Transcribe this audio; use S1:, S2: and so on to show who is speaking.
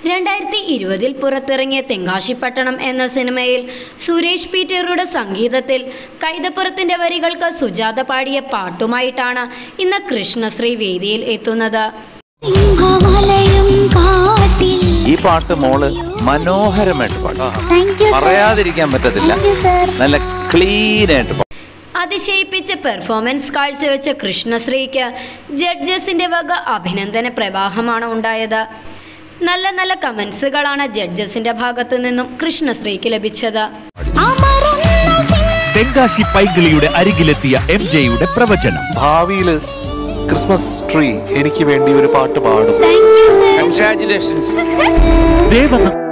S1: 2020 പുറത്തിറങ്ങിയ തെങ്കാശിപ്പട്ടണം എന്ന സിനിമയിൽ സുരേഷ് പീറ്ററുടെ സംഗീതത്തിൽ കൈതപ്പുറത്തിന്റെ വരികൾക്ക് സുജാത പാടിയ പാട്ടുമായിട്ടാണ് ഇന്ന് കൃഷ്ണശ്രീ വേദിയിൽ എത്തുന്നത്.
S2: ഈ പാട്ട് മോള് മനോഹരമായിട്ട് പാടും, പറയാതിരിക്കാൻ പറ്റത്തില്ല. നല്ല ക്ലീൻ ആയിട്ട്
S1: അതിശയിപ്പിച്ച പെർഫോമൻസ് കാഴ്ചവെച്ച കൃഷ്ണശ്രീക്ക് ജഡ്ജസിന്റെ വക അഭിനന്ദന പ്രവാഹമാണ് ഉണ്ടായത്. നല്ല നല്ല കമന്റ്സുകളാണ് ജഡ്ജസിന്റെ ഭാഗത്തു നിന്നും കൃഷ്ണശ്രീക്ക് ലഭിച്ചത്.
S3: തെങ്കാശി പൈങ്കിളിയുടെ അരികിലെത്തിയ MJയുടെ പ്രവചനം.
S4: ഭാവിയിൽ ക്രിസ്മസ് ട്രീ എനിക്ക് വേണ്ടി ഒരു പാട്ട് പാടും.
S2: കൺഗ്രാറ്റുലേഷൻസ്.